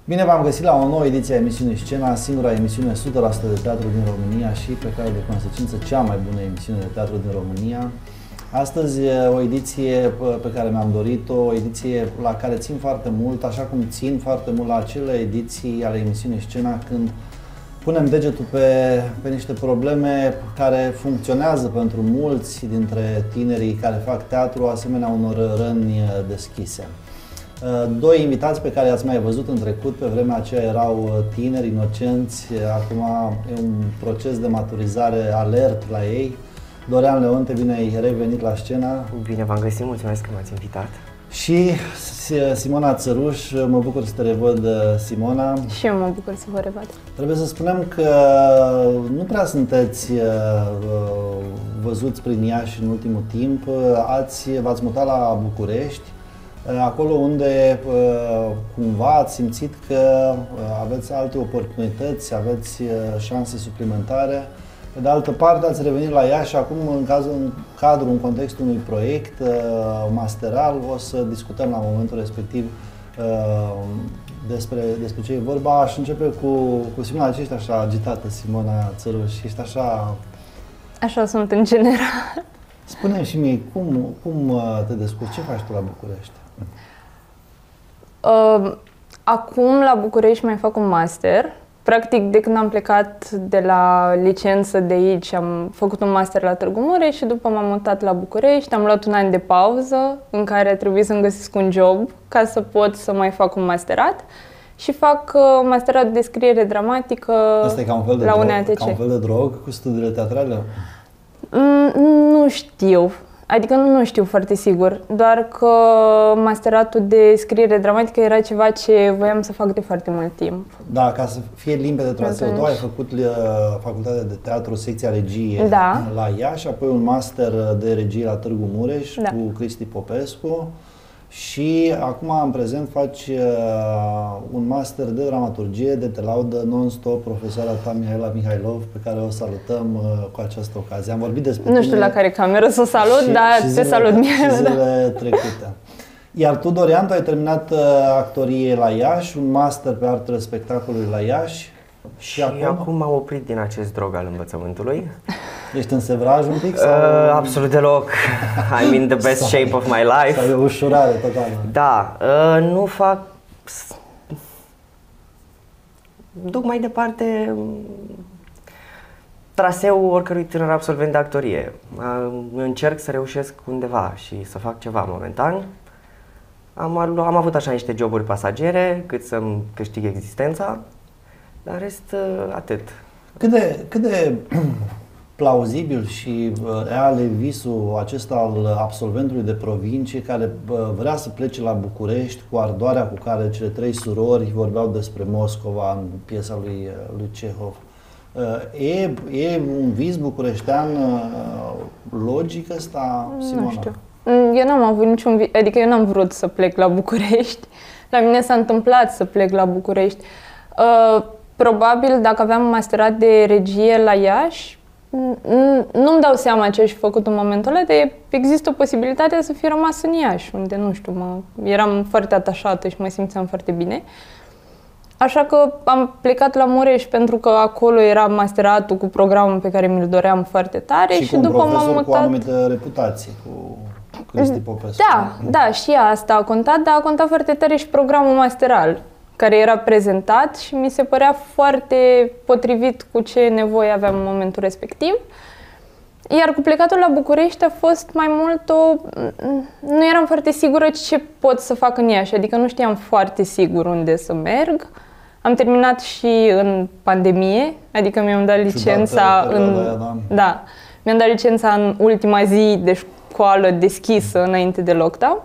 Bine v-am găsit la o nouă ediție a emisiunii Scena, singura emisiune 100% de teatru din România și pe care de consecință cea mai bună emisiune de teatru din România. Astăzi o ediție pe care mi-am dorit-o, o ediție la care țin foarte mult, așa cum țin foarte mult la acele ediții ale emisiunii Scena când punem degetul pe niște probleme care funcționează pentru mulți dintre tinerii care fac teatru, asemenea unor răni deschise. Doi invitați pe care i-ați mai văzut în trecut, pe vremea aceea erau tineri, inocenți, acum e un proces de maturizare alert la ei. Dorian Leonte, bine ai revenit la scenă. Bine v-am găsit, mulțumesc că m-ați invitat. Și Simona Țăruș, mă bucur să te revăd, Simona. Și eu mă bucur să vă revăd. Trebuie să spunem că nu prea sunteți văzuți prin Iași în ultimul timp. V-ați mutat la București, acolo unde cumva ați simțit că aveți alte oportunități, aveți șanse suplimentare. Pe de altă parte, ați revenit la Iași acum în contextul unui proiect masteral. O să discutăm la momentul respectiv despre ce e vorba. Aș începe cu Simona. Ce ești așa agitată, Simona Țăruș? Ești așa... Așa sunt în general. Spune-mi și mie, cum te descurci? Ce faci tu la București? Acum la București mai fac un master. Practic, de când am plecat de la licență de aici, am făcut un master la Târgu Mureș și după m-am mutat la București. Am luat un an de pauză în care a trebuit să-mi găsesc un job ca să pot să mai fac un masterat și fac masterat de scriere dramatică. Asta e ca un fel de la drog, UNATC. ca un fel de drog cu studiile teatrale? Nu știu. Adică nu știu foarte sigur, doar că masteratul de scriere dramatică era ceva ce voiam să fac de foarte mult timp. Da, ca să fie limpede traseul. Tu ai făcut facultatea de teatru, secția regie la Iași, apoi un master de regie la Târgu Mureș cu Cristi Popescu și acum în prezent faci un master de dramaturgie de te laudă non-stop profesoara ta Mihaela Mihailov, pe care o salutăm cu această ocazie. Am vorbit despre Nu știu la care cameră să o salut, dar te salut, Mihaela. Zilele trecute. Iar tu, Dorian, tu ai terminat actorie la Iași, un master pe artele spectacolului la Iași. Și acum m-am oprit din acest drog al învățământului. Ești în sevraj un pic? Absolut deloc. I'm in the best shape of my life. Sau e o ușurare totală? Da, nu fac... Duc mai departe traseul oricărui tânăr absolvent de actorie. Încerc să reușesc undeva și să fac ceva momentan. Am avut așa niște joburi pasagere cât să-mi câștig existența, dar în rest atât. Cât de plauzibil și real e visul acesta al absolventului de provincie care vrea să plece la București cu ardoarea cu care cele trei surori vorbeau despre Moscova în piesa lui Cehov? E un vis bucureștean logic ăsta, Simona? Nu știu. Eu n-am avut niciun vis, adică eu n-am vrut să plec la București. La mine s-a întâmplat să plec la București. Probabil dacă aveam masterat de regie la Iași, nu-mi dau seama ce aș fi făcut în momentul ăla, dar există o posibilitate să fi rămas în Iași, unde, nu știu, eram foarte atașată și mă simțeam foarte bine. Așa că am plecat la Mureș pentru că acolo era masteratul cu programul pe care mi-l doream foarte tare și după m-am mutat... cu o anumită reputație, cu Cristi Popescu. Da, și asta a contat, dar a contat foarte tare și programul masteral, care era prezentat și mi se părea foarte potrivit cu ce nevoie aveam în momentul respectiv. Iar cu plecatul la București a fost mai mult nu eram foarte sigură ce pot să fac în Iași, adică nu știam foarte sigur unde să merg. Am terminat și în pandemie, adică mi-am dat licența mi-am dat licența în ultima zi de școală deschisă înainte de lockdown.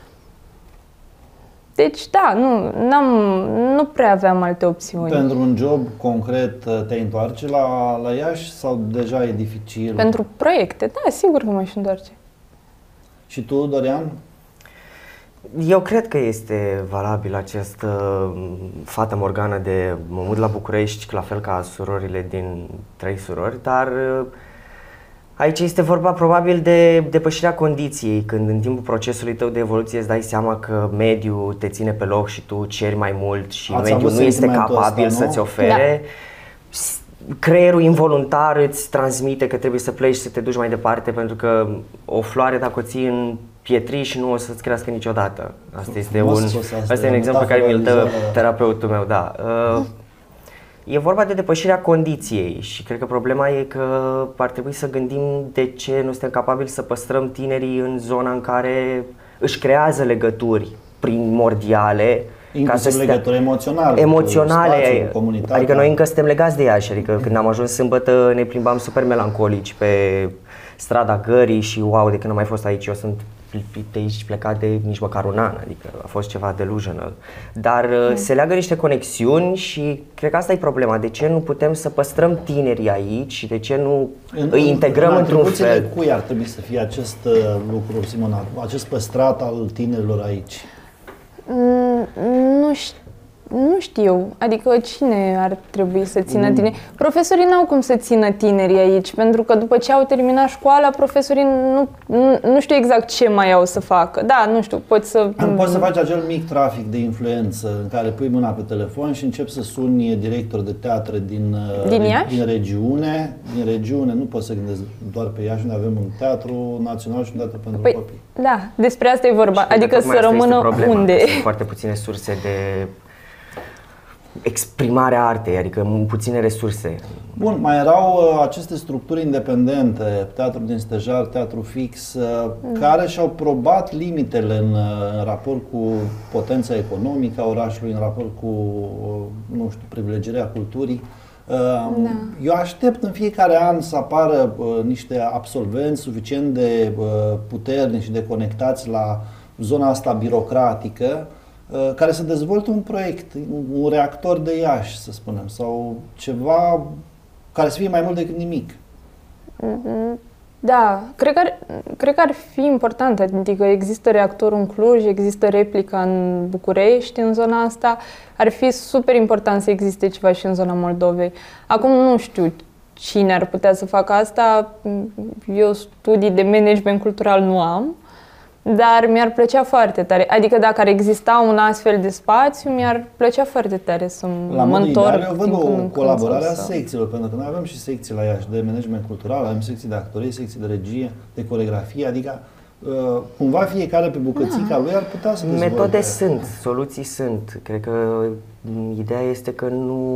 Deci, da, nu prea aveam alte opțiuni. Pentru un job concret te-ai întoarce la Iași sau deja e dificil? Pentru proiecte, da, sigur că m-aș întoarce. Și tu, Dorian? Eu cred că este valabil această fată morgană de mă mut la București, la fel ca surorile din Trei surori, dar Aici este vorba probabil de depășirea condiției, când în timpul procesului tău de evoluție îți dai seama că mediul te ține pe loc și tu ceri mai mult și mediul nu este capabil să-ți ofere. Da. Creierul involuntar îți transmite că trebuie să pleci și să te duci mai departe, pentru că o floare dacă o ții în pietriș nu o să-ți crească niciodată. Asta este un exemplu pe care mi-l dă terapeutul meu, da. E vorba de depășirea condiției și cred că problema e că ar trebui să gândim de ce nu suntem capabili să păstrăm tinerii în zona în care își creează legături primordiale. Inclusiv legături emoționale, adică noi încă suntem legați de Iași, adică când am ajuns sâmbătă ne plimbam super melancolici pe strada Gării și wow, de când am mai fost aici, eu sunt de aici plecat de nici măcar un an, adică a fost ceva delusional. Dar se leagă niște conexiuni și cred că asta e problema. De ce nu putem să păstrăm tinerii aici și de ce nu îi integrăm într-un fel? Cui ar trebui să fie acest lucru, Simona, acest păstrat al tinerilor aici? Nu știu, adică cine ar trebui să țină tineri? Profesorii n-au cum să țină tinerii aici, pentru că după ce au terminat școala, profesorii nu știu exact ce mai au să facă. Da, nu știu, poți să faci acel mic trafic de influență în care pui mâna pe telefon și începi să suni directori de teatre din regiune. Din regiune, nu poți să gândesc doar pe Iași, unde avem un teatru național și un teatru pentru copii. Da, despre asta e vorba, adică să rămână unde. Sunt foarte puține surse de exprimarea artei, adică puține resurse. Bun, mai erau aceste structuri independente, Teatrul din Stejar, Teatru Fix, care și-au probat limitele în raport cu potența economică a orașului, în raport cu, nu știu, privilegierea culturii. Eu aștept în fiecare an să apară niște absolvenți suficient de puternici și de conectați la zona asta birocratică, care să dezvolte un proiect, un reactor de Iași, să spunem, sau ceva care să fie mai mult decât nimic. Da, cred că ar fi important, adică există reactorul în Cluj, există replica în București, în zona asta, ar fi super important să existe ceva și în zona Moldovei. Acum nu știu cine ar putea să facă asta, eu studii de management cultural nu am, dar mi-ar plăcea foarte tare. Adică dacă ar exista un astfel de spațiu, mi-ar plăcea foarte tare să mă întorc. Eu văd o colaborare a secțiilor, pentru că noi avem și secții la Iași de management cultural, avem secții de actorie, secții de regie, de coreografie, adică cumva fiecare pe bucățica lui ar putea să dezvolte. Metode sunt, soluții sunt. Cred că ideea este că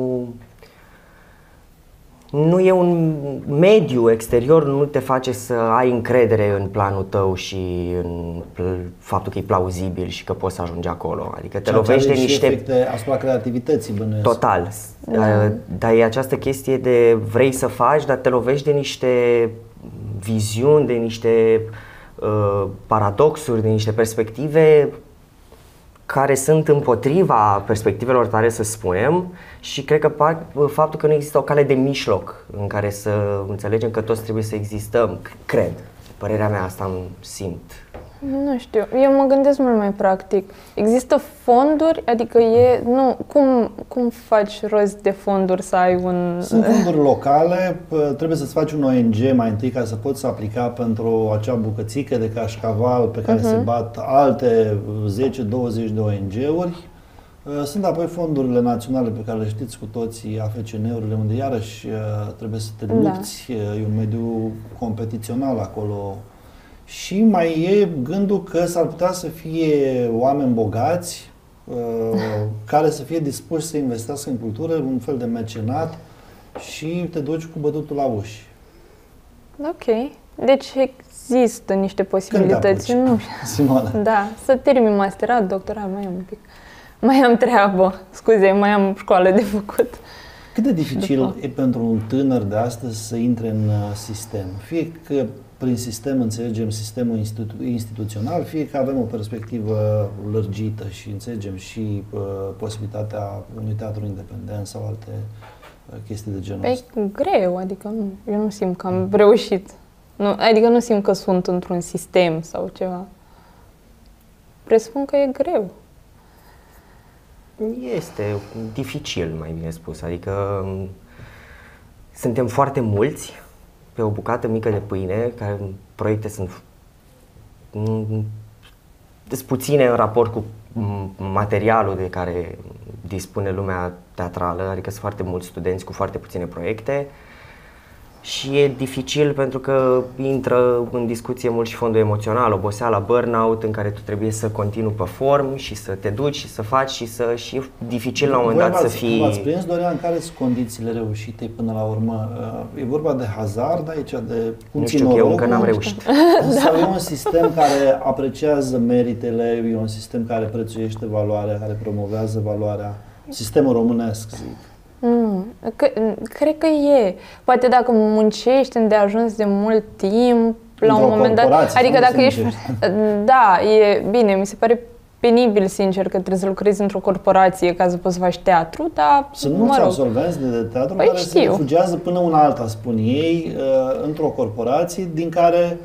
nu e un mediu exterior, nu te face să ai încredere în planul tău și în faptul că e plauzibil și că poți să ajungi acolo. Adică te lovești de niște efecte asupra creativității, bănuiesc. Total. Dar e această chestie de vrei să faci, dar te lovești de niște viziuni, de niște paradoxuri, de niște perspective care sunt împotriva perspectivelor tale, să spunem, și cred că faptul că nu există o cale de mijloc în care să înțelegem că toți trebuie să existăm, cred, părerea mea, asta îmi simt. Nu știu, eu mă gândesc mult mai practic. Există fonduri, adică cum faci rost de fonduri să ai un... Sunt fonduri locale, trebuie să-ți faci un ONG mai întâi ca să poți aplica pentru acea bucățică de cașcaval pe care se bat alte 10-20 de ONG-uri. Sunt apoi fondurile naționale pe care le știți cu toții, AFCN-urile, unde iarăși trebuie să te lupți, e un mediu competițional acolo. Și mai e gândul că s-ar putea să fie oameni bogați care să fie dispuși să investească în cultură, un fel de mecenat, și te duci cu bătutul la uși. Ok. Deci există niște posibilități. Nu, Simona. Da, să termin masterat, doctorat, mai am un pic. Mai am treabă, scuze, mai am școală de făcut. Cât de dificil e pentru un tânăr de astăzi să intre în sistem? Fie că prin sistem înțelegem sistemul instituțional, fie că avem o perspectivă lărgită și înțelegem și posibilitatea unui teatru independent sau alte chestii de genul ăsta. E greu, adică eu nu simt că am reușit. Adică nu simt că sunt într-un sistem sau ceva. Presupun că e greu. Este dificil, mai bine spus, adică suntem foarte mulți pe o bucată mică de pâine, care proiecte sunt puține în raport cu materialul de care dispune lumea teatrală, adică sunt foarte mulți studenți cu foarte puține proiecte și e dificil pentru că intră în discuție mult și fondul emoțional, oboseala, burnout, în care tu trebuie să continui perform și să te duci și să faci și e dificil la un moment dat să fii... V-ați prins, Dorian, care sunt condițiile reușite până la urmă? E vorba de hazard aici, de nu știu, că eu încă n-am reușit. Sau e un sistem care apreciază meritele, e un sistem care prețuiește valoarea, care promovează valoarea? Sistemul românesc, zic. Cred că e. Poate dacă muncești îndeajuns de mult timp, la un moment dat... Adică dacă ești... Da, e bine, mi se pare penibil, sincer, că trebuie să lucrezi într-o corporație ca să poți să faci teatru, dar, sunt mulți absolvenți de teatru care se refugiază până una alta, spun ei, într-o corporație din care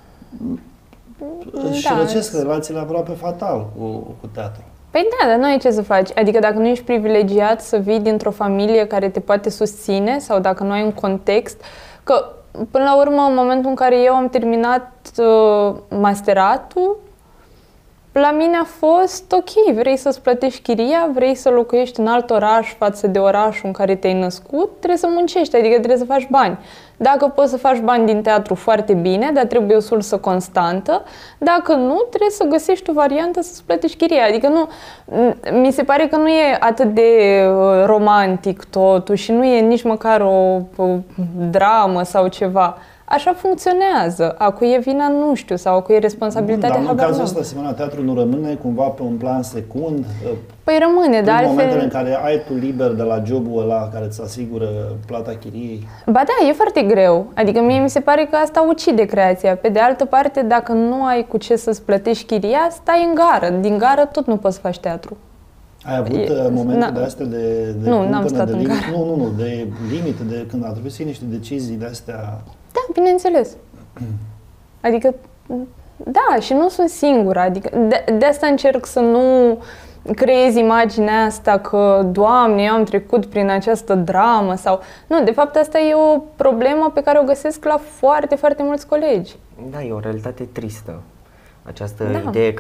își răcesc relațiile aproape fatal cu teatru. Păi da, dar nu ai ce să faci. Adică dacă nu ești privilegiat să vii dintr-o familie care te poate susține sau dacă nu ai un context, că până la urmă, în momentul în care eu am terminat masteratul, la mine a fost ok, vrei să-ți plătești chiria, vrei să locuiești în alt oraș față de orașul în care te-ai născut, trebuie să muncești, adică trebuie să faci bani. Dacă poți să faci bani din teatru, foarte bine, dar trebuie o sursă constantă. Dacă nu, trebuie să găsești o variantă să-ți plătești chiria. Adică nu, mi se pare că nu e atât de romantic totul și nu e nici măcar o dramă sau ceva. Așa funcționează. Acu e vina, nu știu, sau acu e responsabilitatea. Dar în cazul ăsta, Simona, teatrul nu rămâne cumva pe un plan secund? Păi rămâne, dar în momentele în care ai tu liber de la jobul ăla care îți asigură plata chiriei? Ba da, e foarte greu. Adică mie mi se pare că asta ucide creația. Pe de altă parte, dacă nu ai cu ce să-ți plătești chiria, stai în gară. Din gară tot nu poți să faci teatru. Ai avut momente de astea de nu, n-am stat în gară. Nu, de limite, de când a trebuit să iei niște decizii de astea. Da, bineînțeles. Adică, da, și nu sunt singură. Adică, de asta încerc să nu creez imaginea asta că, Doamne, eu am trecut prin această dramă sau... Nu, de fapt asta e o problemă pe care o găsesc la foarte, foarte mulți colegi. Da, e o realitate tristă. Această idee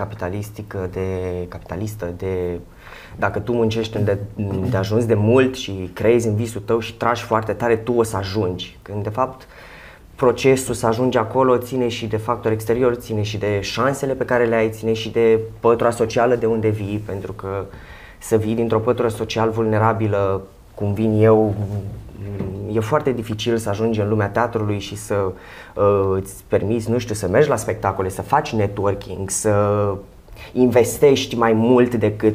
capitalistă de dacă tu muncești de ajuns de mult și creezi în visul tău și tragi foarte tare, tu o să ajungi. Când de fapt procesul să ajungi acolo ține și de factori exteriori, ține și de șansele pe care le ai, ține și de pătura socială de unde vii, pentru că să vii dintr-o pătură social vulnerabilă, cum vin eu, e foarte dificil să ajungi în lumea teatrului și să îți permiți, nu știu, să mergi la spectacole, să faci networking, să investești mai mult decât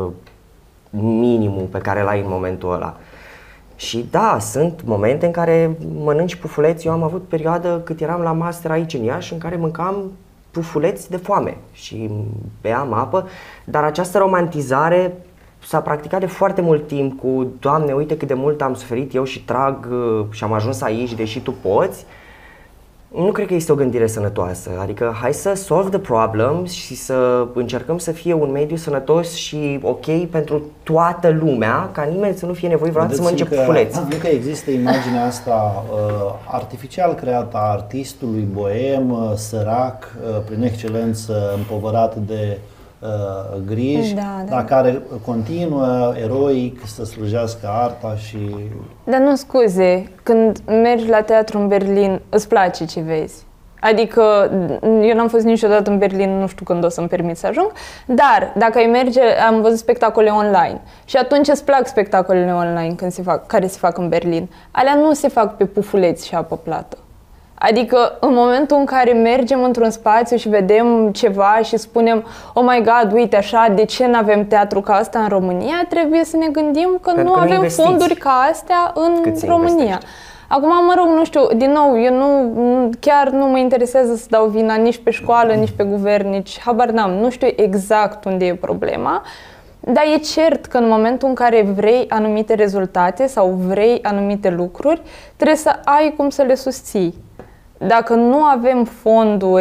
minimul pe care l-ai în momentul ăla. Și da, sunt momente în care mănânci pufuleți. Eu am avut perioadă cât eram la master aici în Iași în care mâncam pufuleți de foame și beam apă, dar această romantizare s-a practicat de foarte mult timp cu Doamne, uite cât de mult am suferit eu și trag și am ajuns aici, deși tu poți. Nu cred că este o gândire sănătoasă, adică hai să solve the problems și să încercăm să fie un mediu sănătos și ok pentru toată lumea, ca nimeni să nu fie nevoit vreodată să mănânce pufuleți. Nu că există imaginea asta artificial creată a artistului boem, sărac, prin excelență împovărat de griji, dar care continuă eroic să slujească arta și... Dar nu, scuze, când mergi la teatru în Berlin, îți place ce vezi? Adică, eu n-am fost niciodată în Berlin, nu știu când o să-mi permit să ajung, dar dacă ai merge, am văzut spectacole online și atunci îți plac spectacolele online care se fac în Berlin. Alea nu se fac pe pufuleți și apă plată. Adică în momentul în care mergem într-un spațiu și vedem ceva și spunem oh my god, uite așa, de ce nu avem teatru ca asta în România, trebuie să ne gândim că nu avem fonduri ca astea în România. Acum, mă rog, nu știu, din nou, eu chiar nu mă interesează să dau vina nici pe școală, nici pe guvern, nici habar n-am, nu știu exact unde e problema. Dar e cert că în momentul în care vrei anumite rezultate sau vrei anumite lucruri, trebuie să ai cum să le susții. Dacă nu avem fonduri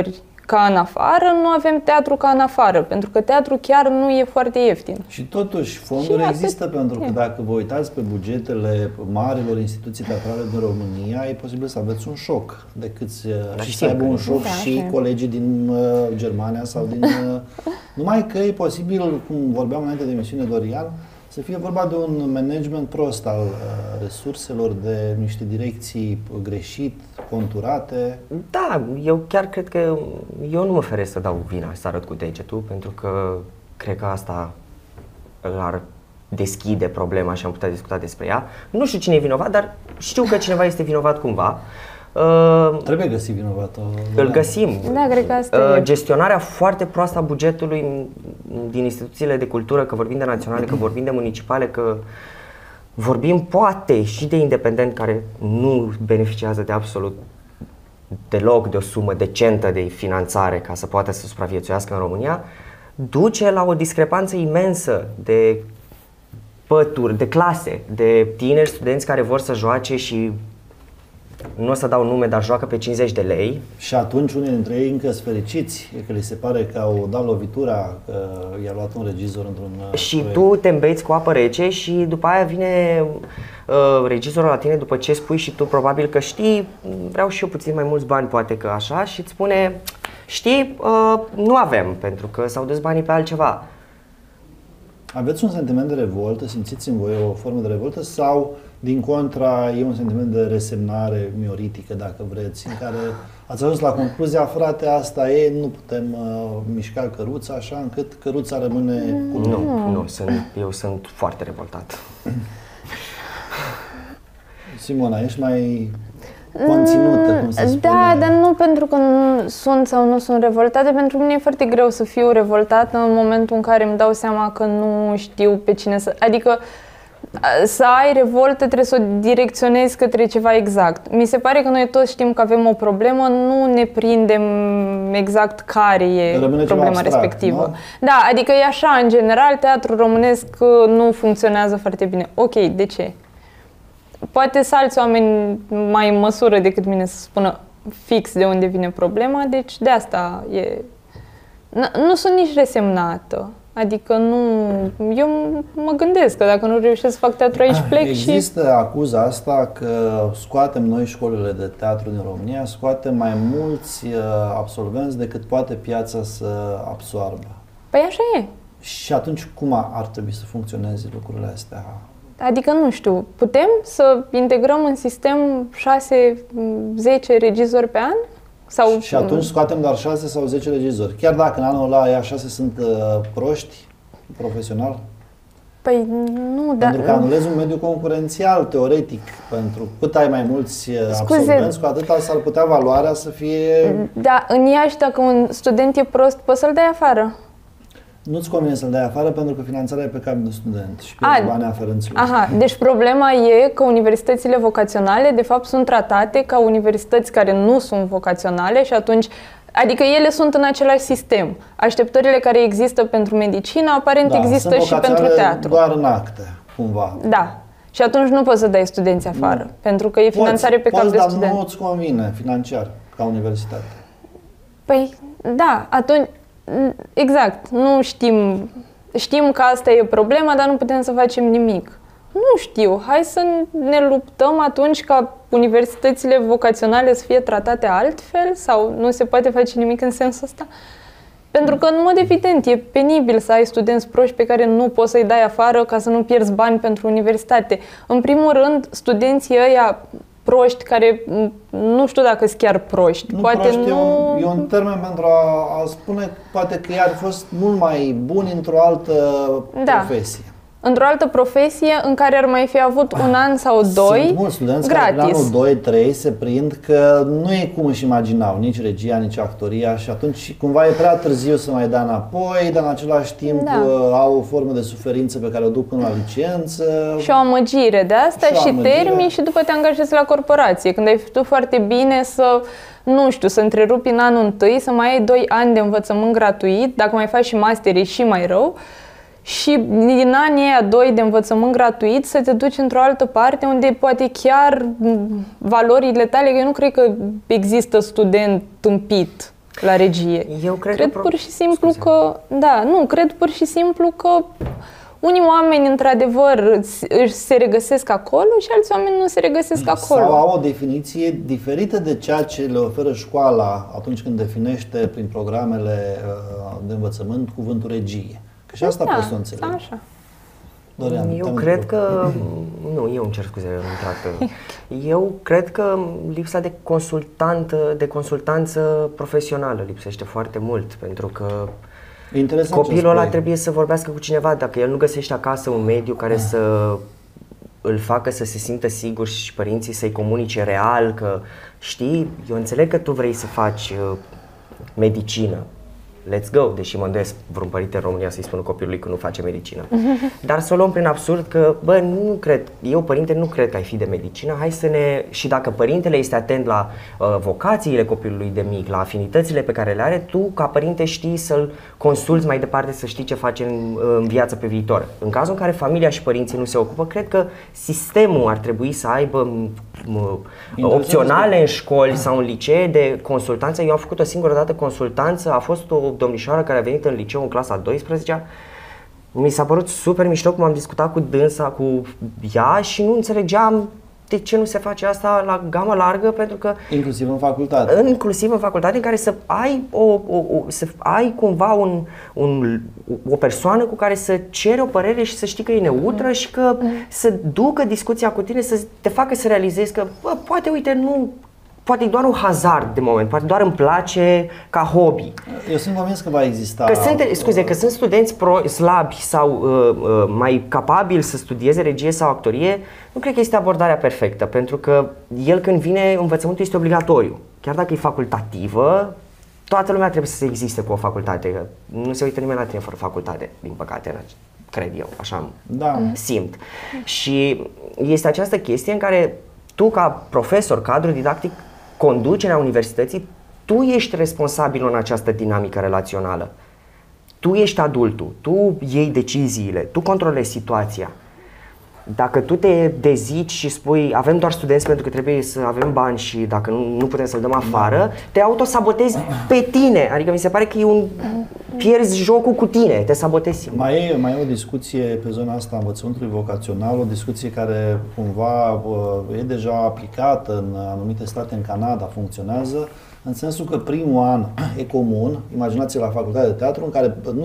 ca în afară, nu avem teatru ca în afară, pentru că teatru chiar nu e foarte ieftin. Și totuși, fonduri există, pentru că dacă vă uitați pe bugetele marilor instituții teatrale din România, e posibil să aveți un șoc de câți, și să aibă un șoc și colegii din Germania sau din... numai că e posibil, cum vorbeam înainte de emisiune Dorian, să fie vorba de un management prost al resurselor, de niște direcții greșit, conturate. Da, eu chiar cred că eu nu mă feresc să dau vina și să arăt cu degetul, pentru că cred că asta ar deschide problema și am putea discuta despre ea. Nu știu cine e vinovat, dar știu că cineva este vinovat cumva. Trebuie găsit vinovatul. Îl găsim. Da, cred că asta e. Gestionarea foarte proastă a bugetului din instituțiile de cultură, că vorbim de naționale, că vorbim de municipale, că vorbim poate și de independent, care nu beneficiază de absolut deloc de o sumă decentă de finanțare ca să poată să supraviețuiască în România, duce la o discrepanță imensă de pături, de clase, de tineri studenți care vor să joace și nu o să dau nume, dar joacă pe 50 de lei. Și atunci unii dintre ei încă sunt fericiți, că li se pare că au dat lovitura, că i-a luat un regizor într-un Și proiect. tu te îmbeiți cu apă rece și după aia vine regizorul la tine după ce spui și tu probabil că știi, vreau și eu puțin mai mulți bani, poate că așa, și îți spune, știi, nu avem, pentru că s-au dus banii pe altceva. Aveți un sentiment de revoltă, simțiți în voi o formă de revoltă sau, din contra, e un sentiment de resemnare mioritică, dacă vreți, în care ați ajuns la concluzia, frate, asta e, nu putem mișca căruța așa încât căruța rămâne cu noi? Nu, eu sunt foarte revoltat. Simona, ești mai conținută, cum se spune. Da, dar nu pentru că nu sunt sau nu sunt revoltată. Pentru mine e foarte greu să fiu revoltată în momentul în care îmi dau seama că nu știu pe cine să... Adică să ai revoltă trebuie să o direcționezi către ceva exact. Mi se pare că noi toți știm că avem o problemă, nu ne prindem exact care e problema respectivă. Nu? Da, adică e așa, în general, teatrul românesc nu funcționează foarte bine. Ok, de ce? Poate să alți oameni mai în măsură decât mine să spună fix de unde vine problema, deci de asta e... Nu sunt nici resemnată. Adică nu... Eu mă gândesc că dacă nu reușesc să fac teatru aici plec și... Există acuza asta că scoatem noi școlile de teatru din România, scoatem mai mulți absolvenți decât poate piața să absoarbă. Păi așa e. Și atunci cum ar trebui să funcționeze lucrurile astea? Adică nu știu, putem să integrăm în sistem 6-10 regizori pe an? Sau... Și atunci scoatem doar 6 sau 10 regizori. Chiar dacă în anul ăla aia 6 sunt proști, profesional? Păi nu, dar... Pentru că anulezi un mediu concurențial, teoretic. Pentru cât ai mai mulți absolvenți, cu atâta s-ar putea valoarea să fie... Da, în Iași, dacă un student e prost, poți să-l dai afară. Nu-ți convine să-l dai afară pentru că finanțarea e pe cap de student și pierzi banii aferenților. Aha, deci problema e că universitățile vocaționale de fapt sunt tratate ca universități care nu sunt vocaționale și atunci, adică ele sunt în același sistem. Așteptările care există pentru medicină aparent există și pentru teatru. Doar în acte, cumva. Da. Și atunci nu poți să dai studenți afară, pentru că e finanțare pe cap de student. Dar nu îți convine financiar ca universitate. Păi, da, atunci exact, nu știm că asta e problema, dar nu putem să facem nimic. Nu știu, hai să ne luptăm atunci ca universitățile vocaționale să fie tratate altfel sau nu se poate face nimic în sensul ăsta? Pentru că, în mod evident, e penibil să ai studenți proști pe care nu poți să-i dai afară ca să nu pierzi bani pentru universitate. În primul rând, studenții ăia proști, care nu știu dacă sunt chiar proști. Nu, poate proști nu... e un termen pentru a spune poate că ei ar fi fost mult mai buni într-o altă profesie. Într-o altă profesie în care ar mai fi avut un an sau doi Sunt mulți studenți gratis. care în anul 2-3 se prind că nu e cum își imaginau nici regia, nici actoria și atunci cumva e prea târziu să mai dea înapoi, dar în același timp au o formă de suferință pe care o duc până la licență. Și o amăgire de asta și termini și după te angajezi la corporație. Când ai făcut foarte bine să, nu știu, să întrerupi în anul 1, să mai ai 2 ani de învățământ gratuit, dacă mai faci și master e și mai rău. Și din anii aia 2 de învățământ gratuit să te duci într-o altă parte unde poate chiar valorile tale, că eu nu cred că există student tâmpit. la regie. Eu cred pur și simplu că, da, nu, cred pur și simplu că unii oameni, într-adevăr, se regăsesc acolo și alți oameni nu se regăsesc acolo. Sau au o definiție diferită de ceea ce le oferă școala atunci când definește prin programele de învățământ cuvântul regie. Că și asta poți să o înțelegi. Așa. Dorian, eu cred că... Nu, eu îmi cer scuze, eu cred că lipsa de consultanță profesională lipsește foarte mult, pentru că copilul ăla trebuie să vorbească cu cineva. Dacă el nu găsește acasă un mediu care să îl facă să se simtă sigur și părinții să-i comunice real că, știi, eu înțeleg că tu vrei să faci medicină, let's go, deși mă îndoiesc vreun părinte în România să-i spună copilului că nu face medicină. Dar să o luăm prin absurd că, bă, nu cred, eu părinte nu cred că ai fi de medicină, hai să ne... Și dacă părintele este atent la vocațiile copilului de mic, la afinitățile pe care le are, tu ca părinte știi să-l consulți mai departe, să știi ce face în viață pe viitor. În cazul în care familia și părinții nu se ocupă, cred că sistemul ar trebui să aibă opționale în școli sau în licee de consultanță. Eu am făcut o singură dată consultanță, a fost o domnișoară care a venit în liceu în clasa 12-a. Mi s-a părut super mișto cum am discutat cu dânsa, cu ea și nu înțelegeam de ce nu se face asta la gamă largă, pentru că... Inclusiv în facultate. Inclusiv în facultate, în care să ai, să ai cumva o persoană cu care să ceri o părere și să știi că e neutră și că să ducă discuția cu tine, să te facă să realizezi că, bă, poate, uite, nu... Poate e doar un hazard de moment, poate doar îmi place ca hobby. Eu sunt convins că va exista... Că sunt studenți slabi sau mai capabili să studieze regie sau actorie, nu cred că este abordarea perfectă, pentru că el când vine, învățământul este obligatoriu. Chiar dacă e facultativă, toată lumea trebuie să existe cu o facultate. Nu se uită nimeni la tine fără facultate, din păcate, cred eu, așa simt. Și este această chestie în care tu, ca profesor, cadru didactic, conducerea universității, tu ești responsabil în această dinamică relațională. Tu ești adultul, tu iei deciziile, tu controlezi situația. Dacă tu te dezici și spui avem doar studenți pentru că trebuie să avem bani și dacă nu putem să-l dăm afară, te autosabotezi pe tine. Adică mi se pare că pierzi jocul cu tine, te sabotezi. Mai e o discuție pe zona asta a învățământului vocațional, o discuție care cumva e deja aplicată în anumite state, în Canada funcționează, în sensul că primul an e comun, imaginați-vă la facultatea de teatru, în care nu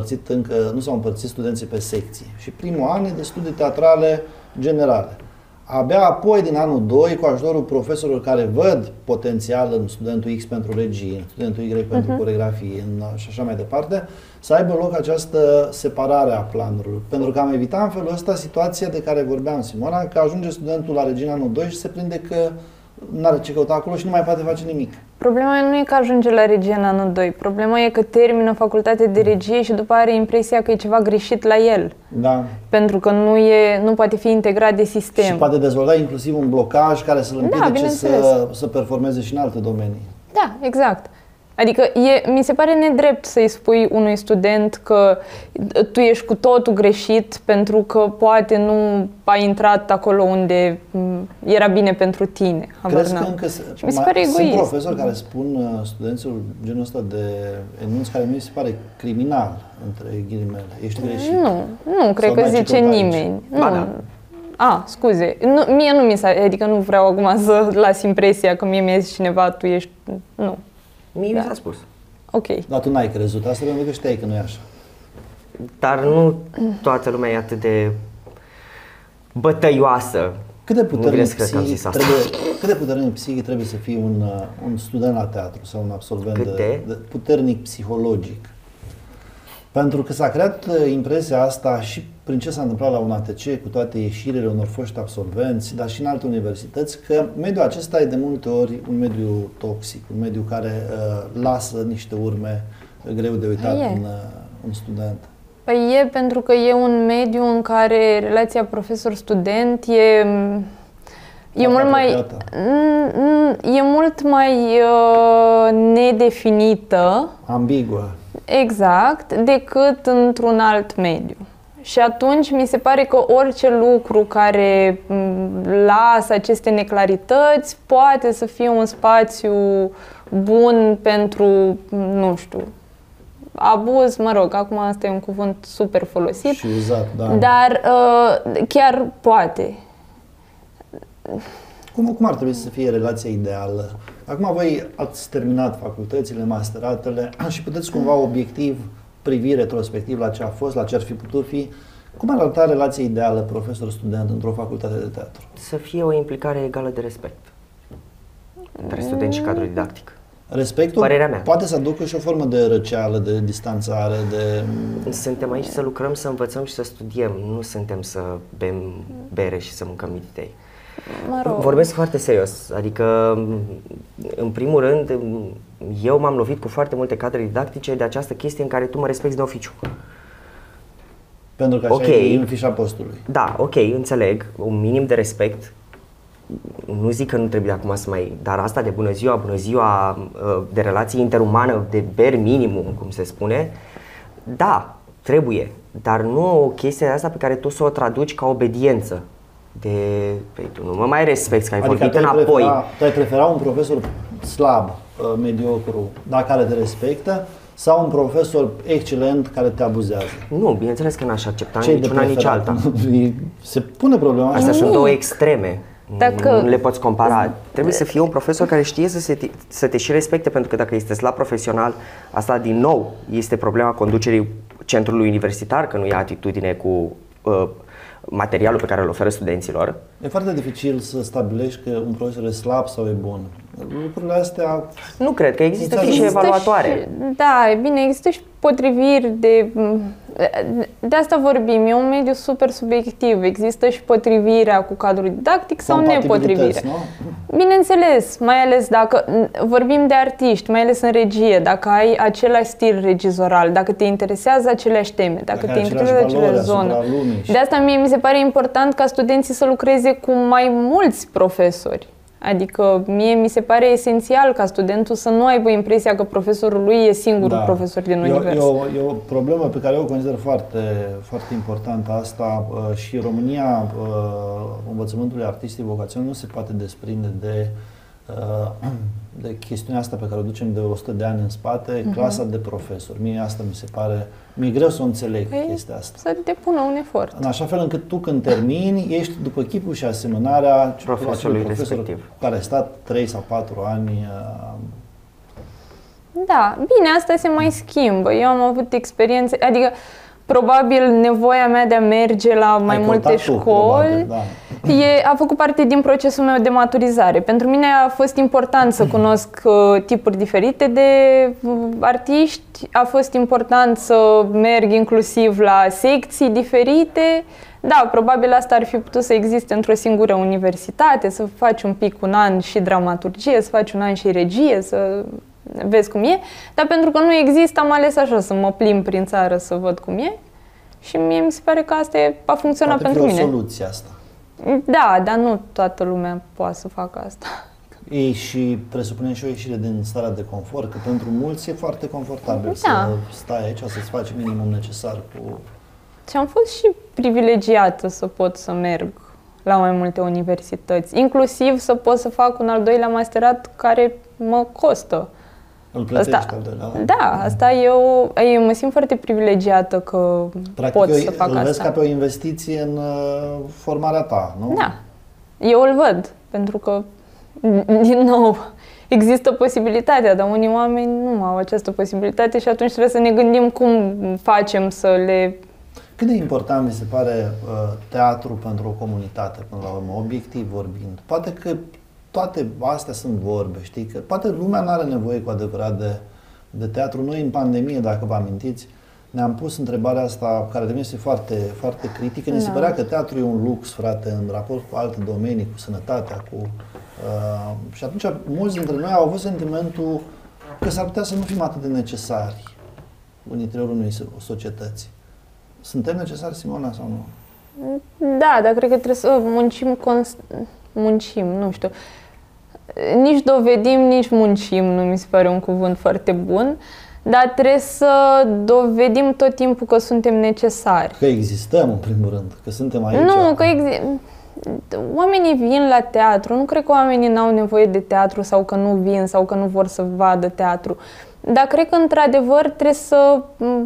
s-au împărțit studenții pe secții. Și primul an e de studii teatrale generale. Abia apoi, din anul 2, cu ajutorul profesorilor care văd potențial în studentul X pentru regie, în studentul Y pentru coreografie și așa mai departe, să aibă loc această separare a planurilor. Pentru că am evitat în felul ăsta situația de care vorbeam, Simona, că ajunge studentul la regie în anul 2 și se prinde că nu are ce căuta acolo și nu mai poate face nimic. Problema nu e că ajunge la regie în anul 2. Problema e că termină facultatea de regie și după are impresia că e ceva greșit la el. Da. Pentru că nu poate fi integrat de sistem. Și poate dezvolta inclusiv un blocaj care să-l împiedice să performeze și în alte domenii. Da, exact. Adică mi se pare nedrept să-i spui unui student că tu ești cu totul greșit pentru că poate nu ai intrat acolo unde era bine pentru tine. Crezi că încă mi se pare egoist. Sunt profesori care spun studenților genul ăsta de enunț care mi se pare criminal, între ghilimele. Ești greșit. Nu cred că zice nimeni. Scuze. Mie nu mi s-a... Adică nu vreau acum să las impresia că mie mi-a zis cineva tu ești... Nu. Mie mi s-a spus. Ok. Dar tu n-ai crezut asta pentru că știai că nu e așa. Dar nu toată lumea e atât de bătăioasă. Cât de puternic psihic trebuie să fie un student la teatru sau un absolvent puternic psihologic? Pentru că s-a creat impresia asta și prin ce s-a întâmplat la UNATC, cu toate ieșirile unor foști absolvenți, dar și în alte universități, că mediul acesta e de multe ori un mediu toxic, un mediu care lasă niște urme greu de uitat în un student. Păi e pentru că e un mediu în care relația profesor-student e mult mai nedefinită. Ambiguă. Exact, decât într-un alt mediu. Și atunci mi se pare că orice lucru care lasă aceste neclarități poate să fie un spațiu bun pentru, nu știu, abuz, mă rog, acum asta e un cuvânt super folosit. Și uzat, da. Dar chiar poate. Cum ar trebui să fie relația ideală? Acum voi ați terminat facultățile, masteratele și puteți cumva obiectiv privi retrospectiv la ce a fost, la ce ar fi putut fi. Cum ar arăta relația ideală profesor-student într-o facultate de teatru? Să fie o implicare egală de respect între student și cadru didactic. Respectul Părerea mea. poate să aducă și o formă de răceală, de distanțare, de... Suntem aici să lucrăm, să învățăm și să studiem. Nu suntem să bem bere și să mâncăm mititei. Mă rog. Vorbesc foarte serios. Adică, în primul rând, eu m-am lovit cu foarte multe cadre didactice de această chestie în care tu mă respecti de oficiu. Pentru că așa e în fișa postului. Da, ok, înțeleg. Un minim de respect. Nu zic că nu trebuie acum să mai... Dar asta de bună ziua, de relație interumană, de bare minimum, cum se spune, da, trebuie. Dar nu o chestie de asta pe can tu să o traduci ca obediență. Păi tu nu mă mai respecti, că ai vorbit înapoi. Tu ai prefera un profesor slab, mediocru, dar care te respectă, sau un profesor excelent care te abuzează? Nu, bineînțeles că n-aș accepta nici una, nici alta. Se pune problema asta. Astea sunt două extreme. Nu le poți compara. Trebuie să fie un profesor care știe să te și respecte, pentru că dacă este slab profesional, asta din nou este problema conducerii centrului universitar, că nu ia atitudine cu materialul pe care îl oferă studenților. E foarte dificil să stabilești că un profesor e slab sau e bun. Lucrurile astea... Nu cred, că există fișe evaluatoare. Da, e bine, există și potriviri de asta vorbim, e un mediu super subiectiv. Există și potrivirea cu cadrul didactic sau nepotrivirea. Nu? Bineînțeles, mai ales dacă vorbim de artiști, mai ales în regie, dacă ai același stil regizoral, dacă te interesează aceleași teme, dacă te interesează aceleași zone. De asta mie mi se pare important ca studenții să lucreze cu mai mulți profesori. Adică mie mi se pare esențial ca studentul să nu aibă impresia că profesorul lui e singurul profesor din univers. E o problemă pe care eu o consider foarte, foarte importantă asta și România, învățământului artistic vocațional nu se poate desprinde de chestiunea asta pe care o ducem de 100 de ani în spate, clasa de profesori. Mie asta mi se pare, mi-e greu să o înțeleg chestia asta. Să depună un efort. În așa fel încât tu când termini, ești după chipul și asemănarea profesorului respectiv, care a stat 3 sau 4 ani. Da, bine, asta se mai schimbă. Eu am avut experiențe, adică probabil nevoia mea de a merge la mai multe școli a făcut parte din procesul meu de maturizare. Pentru mine a fost important să cunosc tipuri diferite de artiști, a fost important să merg inclusiv la secții diferite. Da, probabil asta ar fi putut să existe într-o singură universitate, să faci un pic un an și dramaturgie, să faci un an și regie, să vezi cum e, dar pentru că nu există, am ales așa, să mă plimb prin țară să văd cum e și mie mi se pare că asta a funcționat pentru mine. Poate fi o soluție asta. Da, dar nu toată lumea poate să facă asta. Ei și presupunem și o ieșire din starea de confort, că pentru mulți e foarte confortabil să stai aici, să-ți faci minimum necesar cu... Și am fost și privilegiată să pot să merg la mai multe universități, inclusiv să pot să fac un al doilea masterat care mă costă. Îl plătești al doilea? Da, asta eu mă simt foarte privilegiată că pot să fac asta. Îl vezi ca pe o investiție în formarea ta, nu? Da, eu îl văd, pentru că, din nou, există posibilitatea, dar unii oameni nu au această posibilitate și atunci trebuie să ne gândim cum facem să le... Cât de important mi se pare teatru pentru o comunitate, până la urmă, obiectiv vorbind? Poate că toate astea sunt vorbe, știi? Că poate lumea nu are nevoie cu adevărat de teatru. Noi în pandemie, dacă vă amintiți, ne-am pus întrebarea asta, care de mine este foarte, foarte critică. Ne se părea că teatru e un lux, frate, în raport cu alte domenii, cu sănătatea, și atunci mulți dintre noi au avut sentimentul că s-ar putea să nu fim atât de necesari în interiorul unei societăți. Suntem necesari, Simona, sau nu? Da, dar cred că trebuie să muncim, nu știu. Nici dovedim, nici muncim, nu mi se pare un cuvânt foarte bun, dar trebuie să dovedim tot timpul că suntem necesari. Că existăm, în primul rând, că suntem aici. Nu, că oamenii vin la teatru, nu cred că oamenii n-au nevoie de teatru sau că nu vin sau că nu vor să vadă teatru. Dar cred că, într-adevăr, trebuie să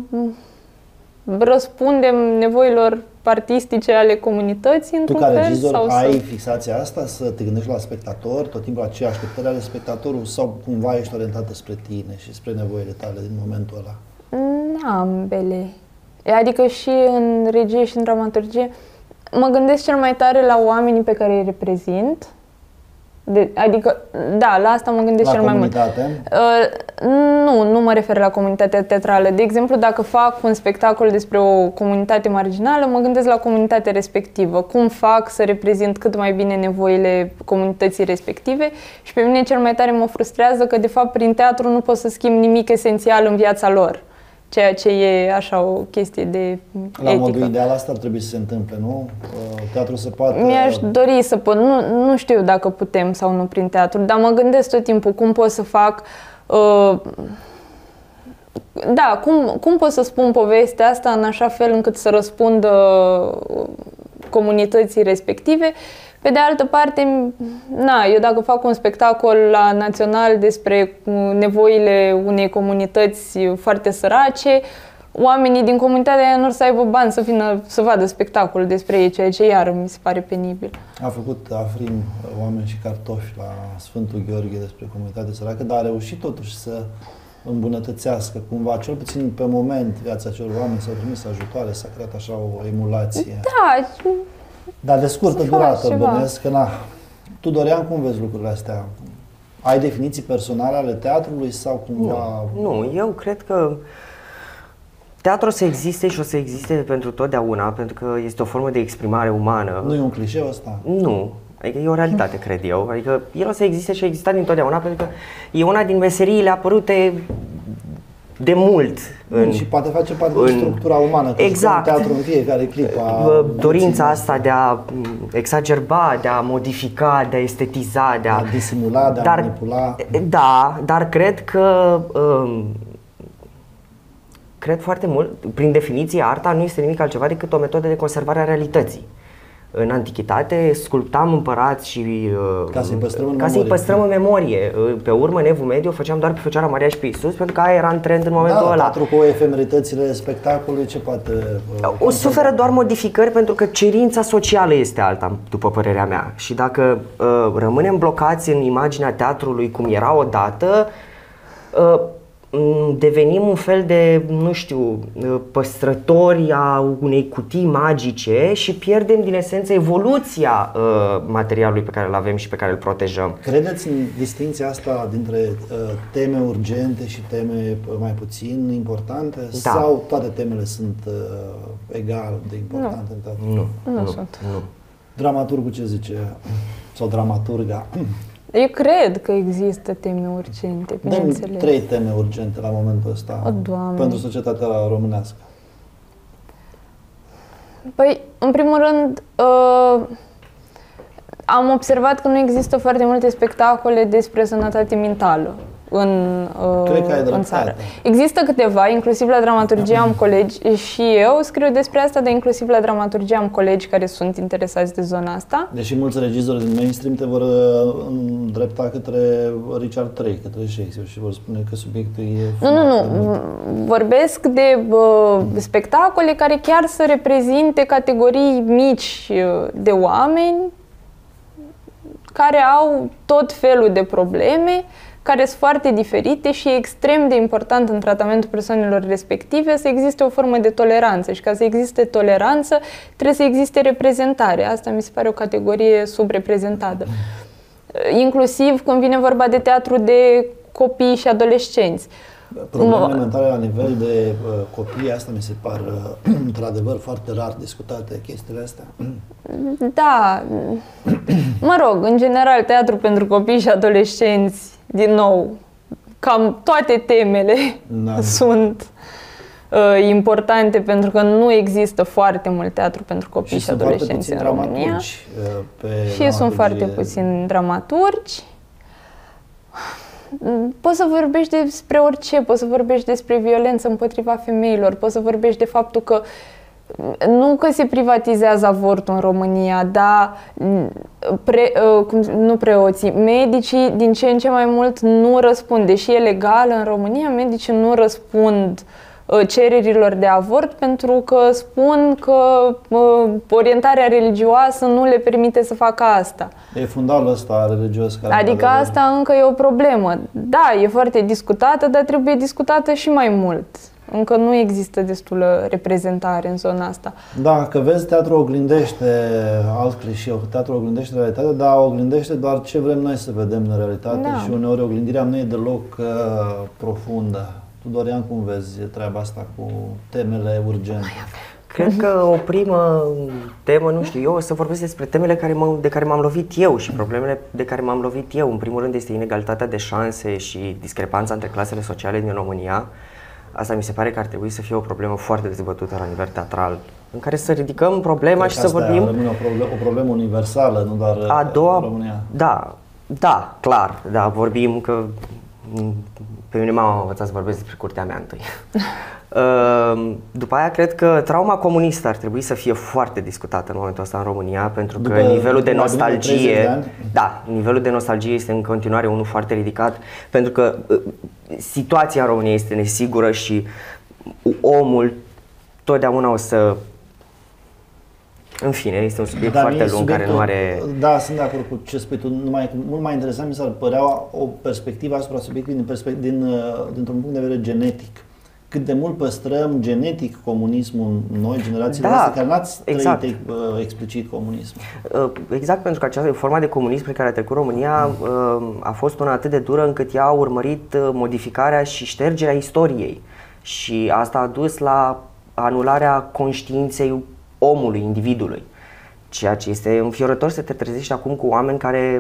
răspundem nevoilor artistice ale comunității într-un fel. Tu, ca regizor, sau ai fixația asta, să te gândești la spectator, tot timpul la ce așteptări ale spectatorului, sau cumva ești orientată spre tine și spre nevoile tale din momentul ăla? Ambele. Adică și în regie și în dramaturgie mă gândesc cel mai tare la oamenii pe care îi reprezint. Adică, da, la asta mă gândesc cel mai mult. La comunitate? Nu mă refer la comunitatea teatrală. De exemplu, dacă fac un spectacol despre o comunitate marginală, mă gândesc la comunitatea respectivă. Cum fac să reprezint cât mai bine nevoile comunității respective și pe mine cel mai tare mă frustrează că, de fapt, prin teatru nu pot să schimb nimic esențial în viața lor. Ceea ce e așa o chestie de etică. La modul ideal asta ar trebui să se întâmple, nu? Teatrul se poate... Mi-aș dori să pot, nu știu dacă putem sau nu prin teatru, dar mă gândesc tot timpul cum pot să fac... cum pot să spun povestea asta în așa fel încât să răspundă comunității respective. Pe de altă parte, eu dacă fac un spectacol la Național despre nevoile unei comunități foarte sărace, oamenii din comunitatea aia nu or să aibă bani să vină să vadă spectacolul despre ei, ceea ce iară mi se pare penibil. A făcut Afrin Oameni și cartofi la Sfântul Gheorghe despre comunitatea săracă, dar a reușit totuși să îmbunătățească cumva, cel puțin pe moment, viața acelor oameni, s-au trimis ajutoare, s-a creat așa o emulație. Da. Dar de scurtă durată, bănuiesc că Tu, Dorian, cum vezi lucrurile astea? Ai definiții personale ale teatrului sau cumva... Nu, eu cred că teatrul o să existe și o să existe pentru totdeauna, pentru că este o formă de exprimare umană. Nu e un clișeu ăsta? Nu. Adică e o realitate, cred eu. Adică el o să existe și a existat dintotdeauna, pentru că e una din meseriile apărute de mult. Și poate face parte din structura umană, că exact. Teatru în fiecare clipă. Dorința asta de a exagerba, de a modifica, de a estetiza, de a disimula, de a manipula. Da, dar cred că cred foarte mult, prin definiție, arta nu este nimic altceva decât o metodă de conservare a realității. În antichitate sculptam împărați și ca să-i păstrăm în memorie. Pe urmă, în Evul Mediu, făceam doar pe Fecioara Maria și pe Iisus, pentru că aia era în trend în momentul ăla. Teatru cu efemeritățile spectacolului, ce poate... O suferă doar modificări pentru că cerința socială este alta, după părerea mea. Și dacă rămânem blocați în imaginea teatrului cum era odată, devenim un fel de, nu știu, păstrători a unei cutii magice și pierdem din esență evoluția materialului pe care îl avem și pe care îl protejăm. Credeți în distinția asta dintre teme urgente și teme mai puțin importante? Da. Sau toate temele sunt egal de importante în teatru? Nu sunt. Dramaturgul ce zice? Sau dramaturga? Eu cred că există teme urgente, bineînțeles. 3 teme urgente la momentul ăsta pentru societatea românească. Păi, în primul rând, am observat că nu există foarte multe spectacole despre sănătate mentală în țară. Există câteva, inclusiv la dramaturgie am colegi și eu scriu despre asta, dar inclusiv la dramaturgie am colegi care sunt interesați de zona asta. Deși mulți regizori din mainstream te vor îndrepta către Richard III, către Shakespeare și vor spune că subiectul e... Nu. Vorbesc de spectacole care chiar să reprezinte categorii mici de oameni care au tot felul de probleme, care sunt foarte diferite și e extrem de important în tratamentul persoanelor respective să existe o formă de toleranță și ca să existe toleranță trebuie să existe reprezentare. Asta mi se pare o categorie subreprezentată. Inclusiv când vine vorba de teatru de copii și adolescenți. Problemele mentale la nivel de copii, asta mi se par într-adevăr foarte rar discutate chestiile astea. Da, mă rog, în general teatru pentru copii și adolescenți, din nou, cam toate temele sunt importante pentru că nu există foarte mult teatru pentru copii și adolescenți în România. Și sunt foarte puțini dramaturgi. poți să vorbești despre orice, poți să vorbești despre violență împotriva femeilor, poți să vorbești de faptul că nu că se privatizează avortul în România, dar nu preoții, medicii din ce în ce mai mult nu răspund, deși e legal în România, medicii nu răspund cererilor de avort pentru că spun că orientarea religioasă nu le permite să facă asta. E fundalul ăsta religios. Care adică asta încă e o problemă. Da, e foarte discutată, dar trebuie discutată și mai mult. Încă nu există destulă reprezentare în zona asta. Da, că vezi, teatrul oglindește alt clișeu, teatrul oglindește realitatea, dar oglindește doar ce vrem noi să vedem în realitate și uneori oglindirea nu e deloc profundă. Tu, Dorian, cum vezi treaba asta cu temele urgente? Cred că o primă temă, nu știu, eu o să vorbesc despre temele de care m-am lovit eu și problemele de care m-am lovit eu. În primul rând este inegalitatea de șanse și discrepanța între clasele sociale din România. Asta mi se pare că ar trebui să fie o problemă foarte dezbătută la nivel teatral, în care să ridicăm problema Cred și să vorbim. Rămâne o problemă universală, nu doar în România. Da, clar, da, vorbim că pe mine m-am învățat să vorbesc despre curtea mea întâi. După aia cred că trauma comunistă ar trebui să fie foarte discutată în momentul ăsta în România, pentru că nivelul de nostalgie, nivelul de nostalgie este în continuare unul foarte ridicat, pentru că situația în România este nesigură și omul totdeauna o să... În fine, este un subiect foarte lung care nu are... Da, sunt de acord cu ce spui tu. Mult mai interesant mi s-ar părea o perspectivă asupra subiectului dintr-un punct de vedere genetic. Cât de mult păstrăm genetic comunismul în noi, generațiile astea, care n-ați trăit explicit comunismul. Exact, pentru că această formă de comunism pe care a trecut România a fost una atât de dură încât ea a urmărit modificarea și ștergerea istoriei. Și asta a dus la anularea conștiinței omului, individului. Ceea ce este înfiorător să te trezești acum cu oameni care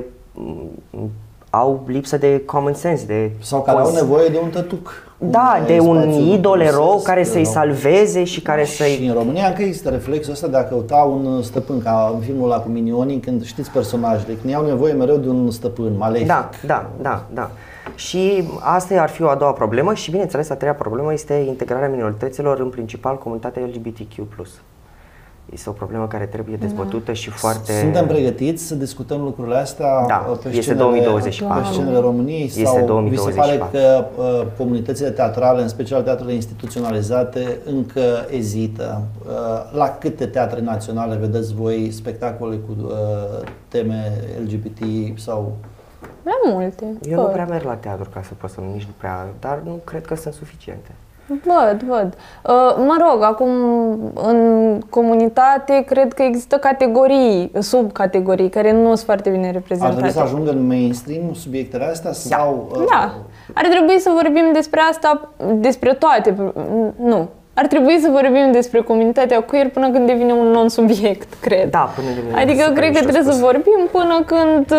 au lipsă de common sense, sau care au nevoie de un tătuc. Da, de un idol erou care să-i salveze și care să-i... Și în România încă există reflexul ăsta de a căuta un stăpân, ca în filmul ăla cu minionii, când știți personajele, când iau nevoie mereu de un stăpân malefic. Da. Și asta ar fi o a doua problemă și, bineînțeles, a treia problemă este integrarea minorităților, în principal comunitatea LGBTQ+. Este o problemă care trebuie dezbătută și foarte... Suntem pregătiți să discutăm lucrurile astea pe este 2024. Pe scenele României? Este sau 2024. vi se pare că comunitățile teatrale, în special teatrele instituționalizate, încă ezită? La câte teatre naționale vedeți voi spectacole cu teme LGBT sau... La multe. Eu nu prea merg la teatru ca să pot să nici nu prea, dar nu cred că sunt suficiente. Văd. Mă rog, acum în comunitate cred că există categorii, subcategorii, care nu sunt foarte bine reprezentate. Ar trebui să ajungă în mainstream subiectele astea? Sau, da. Ar trebui să vorbim despre asta, despre toate. Nu. Ar trebui să vorbim despre comunitatea queer până când devine un non-subiect, cred. Da, până devine. Adică cred că trebuie să vorbim până când,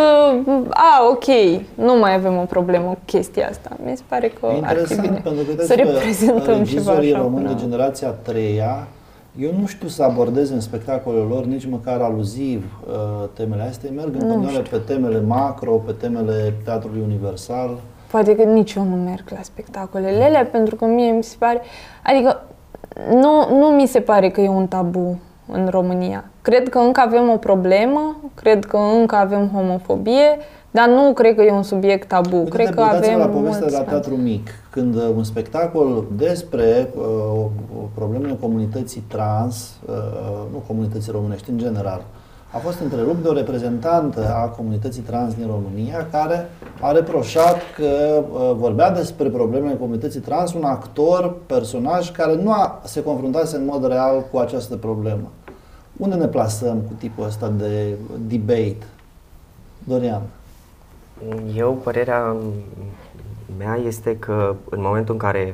ok, nu mai avem o problemă cu chestia asta. Mi se pare că ar fi bine să reprezentăm ceva așa. Români de generația 3-a, eu nu știu să abordez în spectacolele lor nici măcar aluziv temele astea. Merg în continuare pe temele macro, pe temele teatrului universal. Poate că nici eu nu merg la spectacolele alea, pentru că mie mi se pare, adică nu mi se pare că e un tabu în România. Cred că încă avem o problemă, cred că încă avem homofobie, dar nu cred că e un subiect tabu. Cred că avem la povestea de la Teatru Mic, când un spectacol despre problemele comunității trans, nu comunității românești în general, a fost întrerupt de o reprezentantă a comunității trans din România care a reproșat că vorbea despre problemele comunității trans un actor, personaj care nu se confruntase în mod real cu această problemă. Unde ne plasăm cu tipul ăsta de debate? Dorian? Părerea mea este că în momentul în care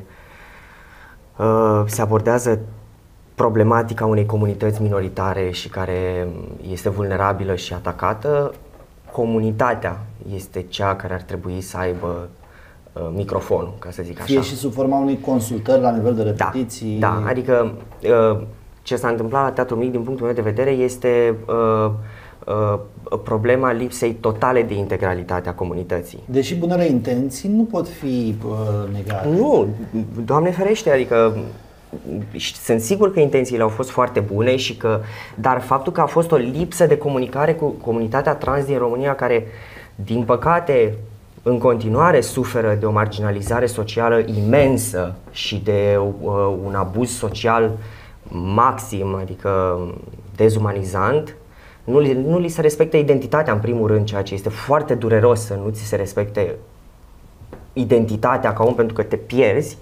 se abordează problematica unei comunități minoritare și care este vulnerabilă și atacată, comunitatea este cea care ar trebui să aibă microfonul, ca să zic așa. Fie și sub forma unei consultări la nivel de repetiții. Da, adică ce s-a întâmplat la Teatru Mic din punctul meu de vedere este problema lipsei totale de integralitate a comunității. Deși bunele intenții nu pot fi negate. Nu, Doamne ferește, adică sunt sigur că intențiile au fost foarte bune dar faptul că a fost o lipsă de comunicare cu comunitatea trans din România, care din păcate în continuare suferă de o marginalizare socială imensă și de un abuz social maxim, adică dezumanizant, nu li se respectă identitatea în primul rând, ceea ce este foarte dureros, să nu ți se respecte identitatea ca om pentru că te pierzi,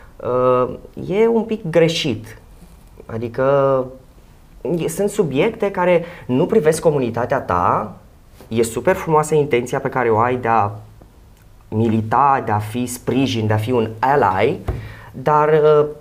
e un pic greșit. Adică sunt subiecte care nu privesc comunitatea ta, e super frumoasă intenția pe care o ai de a milita, de a fi sprijin, de a fi un ally, dar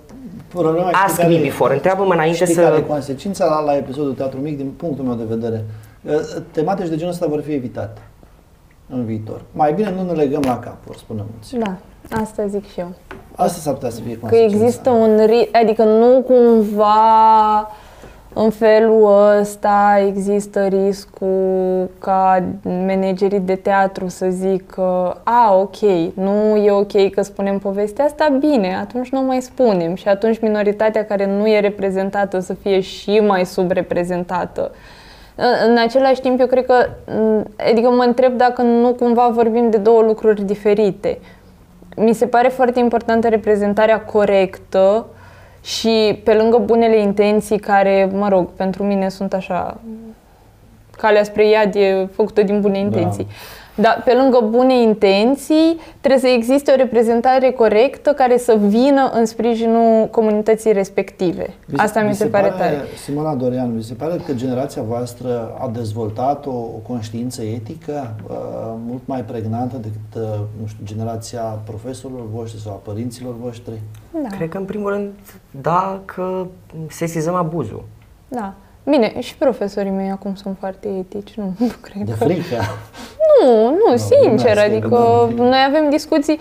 ask me before, întreabă-mă înainte să... Care e consecința la episodul Teatru Mic, din punctul meu de vedere? Tematici de genul ăsta vor fi evitate în viitor. Mai bine nu ne legăm la capuri, spune mulți. Da, asta zic și eu. Asta s-ar putea să fie Că consecința. există adică nu cumva în felul ăsta există riscul ca managerii de teatru să zică ok, nu e ok că spunem povestea asta, bine, atunci nu mai spunem și atunci minoritatea care nu e reprezentată să fie și mai subreprezentată. În același timp, eu cred că, adică mă întreb dacă nu cumva vorbim de două lucruri diferite. Mi se pare foarte importantă reprezentarea corectă și pe lângă bunele intenții care, mă rog, pentru mine sunt așa, calea spre iad e făcută din bune intenții. Da. Dar pe lângă bune intenții trebuie să existe o reprezentare corectă care să vină în sprijinul comunității respective. Asta mi se pare tare. Simona Dorian, mi se pare că generația voastră a dezvoltat o conștiință etică mult mai pregnantă decât, nu știu, generația profesorilor voștri sau a părinților voștri? Da. Cred că în primul rând, da, că sesizăm abuzul. Da. Bine, și profesorii mei acum sunt foarte etici, nu cred de că... frică? Nu, sincer, adică noi avem discuții...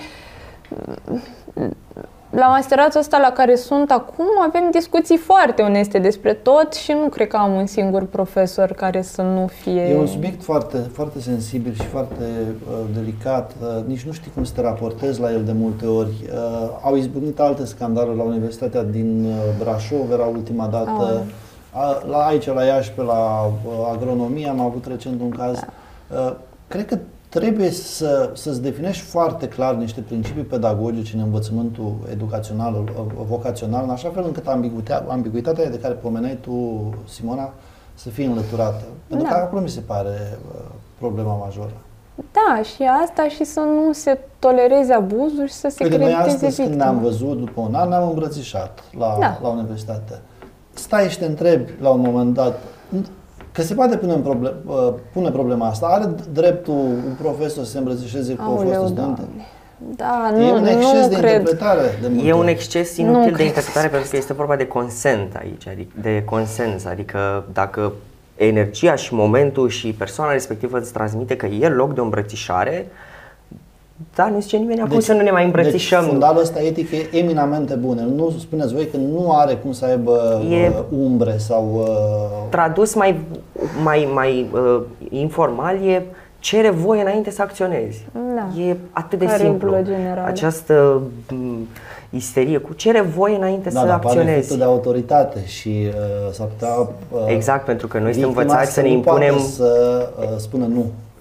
La masteratul ăsta la care sunt acum avem discuții foarte oneste despre tot și nu cred că am un singur profesor care să nu fie... E un subiect foarte, foarte sensibil și foarte delicat. Nici nu știi cum să te raportezi la el de multe ori. Au izbucnit alte scandaluri la Universitatea din Brașov, era ultima dată. Aici, la Iași, pe la agronomie, am avut recent un caz. Da. Cred că trebuie să-ți definești foarte clar niște principii pedagogice în învățământul educațional, vocațional, în așa fel încât ambiguitatea de care pomeneai tu, Simona, să fie înlăturată. Pentru că acolo mi se pare problema majoră. Da, și asta și să nu se tolereze abuzul și să se crediteze victima. Noi astăzi, când ne-am văzut după un an, ne-am îmbrățișat la universitate. Stai și te întrebi la un moment dat, că se poate pune problema asta. Are dreptul un profesor să se îmbrățișeze cu o fostă studentă? Da, e un exces de interpretare. E un exces inutil de interpretare pentru că este vorba de consent aici, de consens. Adică dacă energia și momentul și persoana respectivă îți transmite că e loc de o îmbrățișare, da, nu zice nimeni acum să nu ne mai îmbrățișăm. Deci fundalul ăsta etic e eminamente bun. Nu spuneți voi că nu are cum să aibă umbre sau... Tradus mai informal e cere voie înainte să acționezi. Da. E atât de simplu. Această isterie cu cere voie înainte să acționezi. Da, de autoritate și s-ar putea... exact, pentru că noi suntem învățați să ne impunem... să spună nu.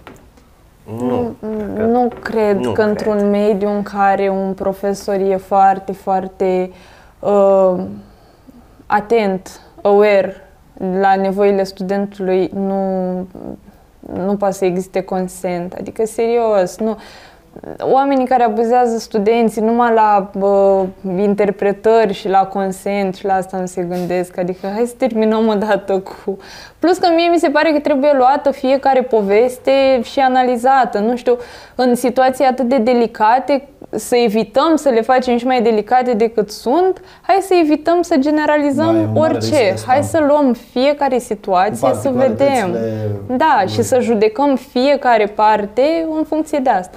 Nu cred că într-un mediu în care un profesor e foarte, foarte atent, aware la nevoile studentului, nu poate să existe consent. Adică, serios, nu. Oamenii care abuzează studenții numai la interpretări și la consent și la asta nu se gândesc. Adică hai să terminăm odată cu... Plus că mie mi se pare că trebuie luată fiecare poveste și analizată. Nu știu, în situații atât de delicate, să evităm să le facem și mai delicate decât sunt, hai să evităm să generalizăm orice. Hai să luăm fiecare situație, să vedem. Da, și să judecăm fiecare parte în funcție de asta. Dragilor,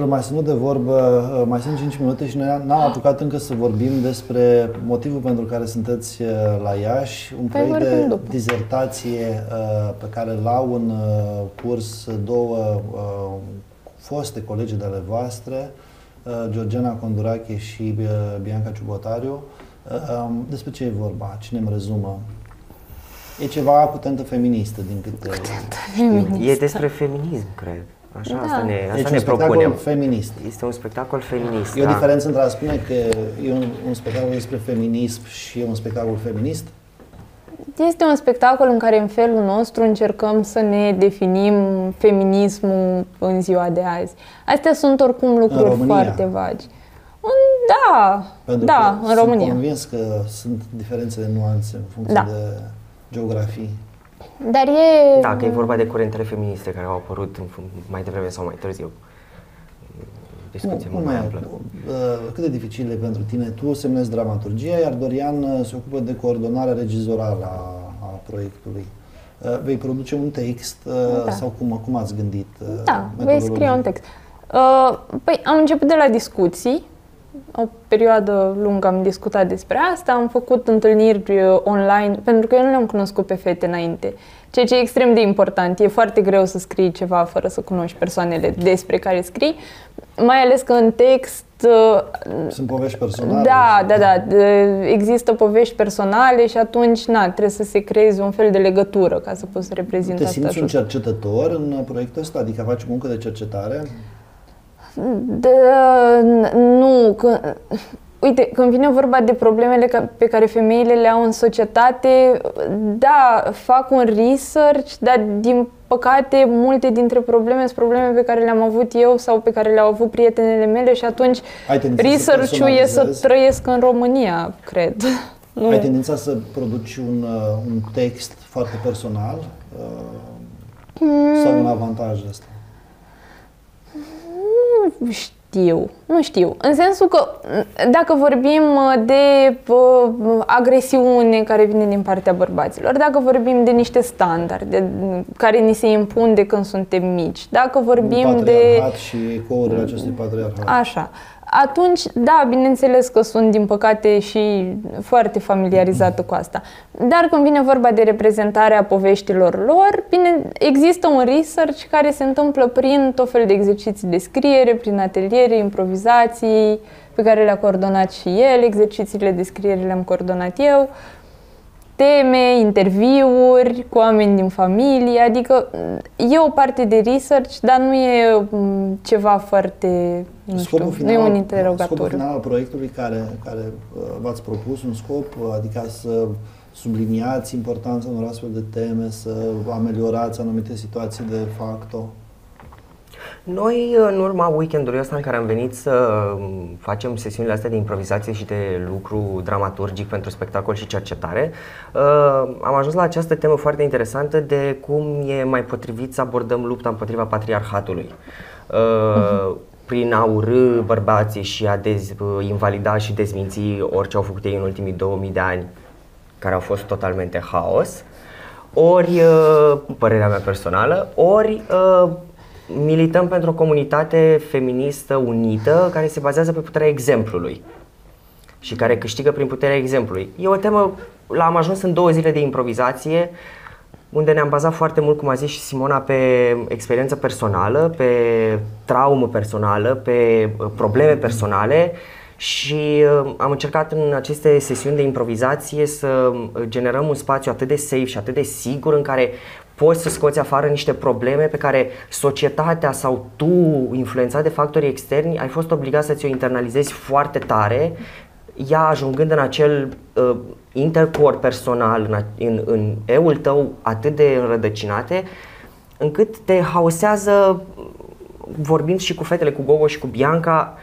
dragilor, mai sunt de vorbă, mai sunt 5 minute și noi n-am apucat încă să vorbim despre motivul pentru care sunteți la Iași, un proiect de dizertație pe care l-au în curs două foste colegi de ale voastre, Georgiana Condurache și Bianca Ciubotariu. Despre ce e vorba? Cine îmi rezumă? E ceva cu tentă feministă, din câte știu. E despre feminism, cred. Așa, Da. asta Deci ne un propunem. spectacol feminist. Este un spectacol feminist. E o diferență între a spune că e un spectacol despre feminism și e un spectacol feminist? Este un spectacol în care, în felul nostru, încercăm să ne definim feminismul în ziua de azi. Astea sunt oricum lucruri foarte vagi. Da, Pentru da, că în România. Sunt convins că sunt diferențe de nuanțe în funcție de geografii. Dar e... Da, că e vorba de curentele feministe care au apărut mai devreme sau mai târziu. Discuție mult mai amplă. Cât de dificil e pentru tine? Tu semnezi dramaturgia, iar Dorian se ocupă de coordonarea regizorală a proiectului. Vei produce un text sau cum ați gândit? Da, vei scrie un text. Păi am început de la discuții. O perioadă lungă am discutat despre asta, am făcut întâlniri online, pentru că eu nu le-am cunoscut pe fete înainte. Ceea ce e extrem de important. E foarte greu să scrii ceva fără să cunoști persoanele despre care scrii, mai ales că în text... Sunt povești personale? Da. Există povești personale și atunci, trebuie să se creeze un fel de legătură ca să poți să reprezinți asta. Te simți un cercetător în proiectul ăsta? Adică faci muncă de cercetare? Nu. Uite, când vine vorba de problemele pe care femeile le au în societate, da, fac un research, dar din păcate multe dintre probleme sunt probleme pe care le-am avut eu sau pe care le-au avut prietenele mele și atunci research-ul e să trăiesc în România, cred. Ai tendința să produci un text foarte personal sau un avantaj ăsta? Nu știu. În sensul că dacă vorbim de agresiune care vine din partea bărbaților, dacă vorbim de niște standarde care ni se impun de când suntem mici, dacă vorbim de... Patriarhat și ecourile acestui patriarhat. Așa. Atunci, da, bineînțeles că sunt, din păcate, și foarte familiarizată cu asta. Dar când vine vorba de reprezentarea poveștilor lor, bine, există un research care se întâmplă prin tot fel de exerciții de scriere, prin ateliere, improvizații, pe care le-a coordonat și el, exercițiile de scriere le-am coordonat eu, teme, interviuri cu oameni din familie, adică e o parte de research, dar nu e ceva foarte, nu e un interogatoriu. Scopul final al proiectului care v-ați propus, un scop, adică să subliniați importanța unor astfel de teme, să ameliorați anumite situații de facto? Noi, în urma weekendului ăsta în care am venit să facem sesiunile astea de improvizație și de lucru dramaturgic pentru spectacol și cercetare, am ajuns la această temă foarte interesantă de cum e mai potrivit să abordăm lupta împotriva patriarhatului. Prin a urî bărbații și a invalida și dezminți orice au făcut ei în ultimii 2000 de ani, care au fost totalmente haos, ori, părerea mea personală, ori milităm pentru o comunitate feministă unită care se bazează pe puterea exemplului și care câștigă prin puterea exemplului. E o temă, am ajuns în 2 zile de improvizație unde ne-am bazat foarte mult, cum a zis și Simona, pe experiență personală, pe traumă personală, pe probleme personale și am încercat în aceste sesiuni de improvizație să generăm un spațiu atât de safe și atât de sigur în care poți să scoți afară niște probleme pe care societatea sau tu, influențat de factorii externi, ai fost obligat să ți-o internalizezi foarte tare, ea ajungând în acel intercor personal, în eul tău atât de înrădăcinate, încât te haosează, vorbind și cu fetele, cu Gogo și cu Bianca,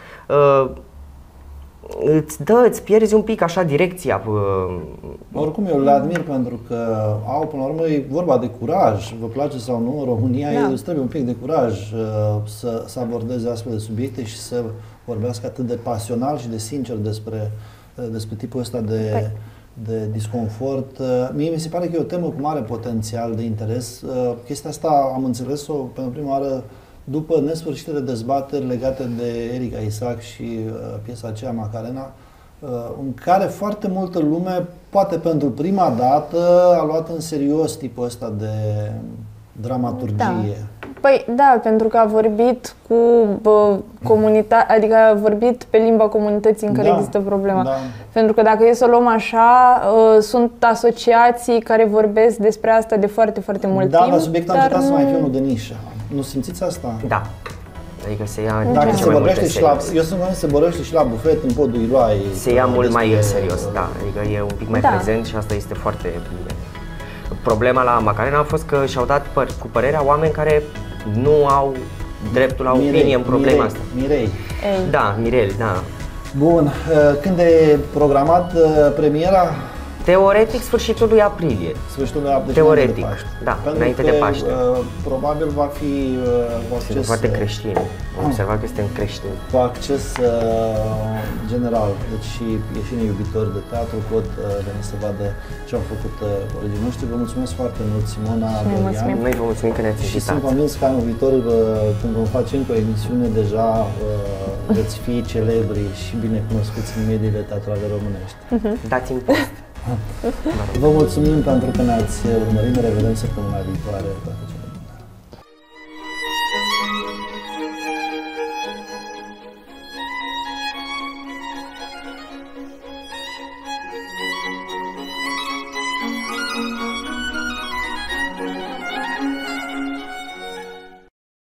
îți pierzi un pic așa direcția. Oricum eu le admir pentru că au, până la urmă, e vorba de curaj, vă place sau nu, în România îți trebuie un pic de curaj să abordeze astfel de subiecte și să vorbească atât de pasional și de sincer despre tipul ăsta de disconfort. Mie mi se pare că e o temă cu mare potențial de interes. Chestia asta am înțeles-o pentru prima oară după nesfârșitele dezbateri legate de Erika Isaac și piesa aceea Macarena, în care foarte multă lume, poate pentru prima dată, a luat în serios tipul ăsta de dramaturgie. Da. Păi da, pentru că a vorbit cu comunitatea, adică a vorbit pe limba comunității în care există problema. Da. Pentru că dacă e să o luăm așa, sunt asociații care vorbesc despre asta de foarte, foarte mult timp. Da, dar subiectul a încercat să mai fie unul de nișă. Nu simțiți asta? Da. Adică se ia Dacă se vorbește și la, serios. eu sunt convins că se vorbește și la bufet în podul Iloai. Se ia mult mai în serios, da. Adică e un pic mai Da. prezent și asta este foarte bine. Problema la Macarena a fost că și-au dat cu părerea oameni care nu au dreptul la opinie în problema asta. Mirei. Ei. Da, Mirel, da. Bun, când e programat premiera? Teoretic sfârșitul lui aprilie. Sfârșitul de aprilie. Teoretic, înainte de Paște. da, Pentru înainte că, de Paște. Probabil va fi cu Este acces, foarte creștin. Am observat că este în creștin. cu acces general. Deci și iubitori de teatru pot veni să vadă ce au făcut colegii noștri. Vă mulțumesc foarte mult, Simona, Dorian. Noi vă mulțumim că ne-ați Și invitat. sunt convins că anul viitor, când vom face încă o emisiune, deja veți fi celebri și bine cunoscuți în mediile teatrale românești. Dați-mi post. Vă mulțumim pentru că ne-ați urmărit, ne revedem săptămâna viitoare.